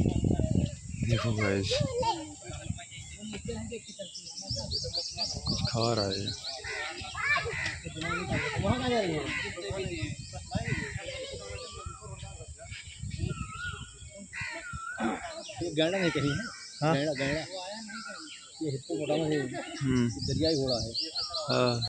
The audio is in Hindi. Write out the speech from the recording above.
देखो गाइस कुछ खा रहा है। गैंडा नहीं कहीं है। हाँ? गैंडा ये हिप्पोपोटामस दरियाई घोड़ा है। हाँ।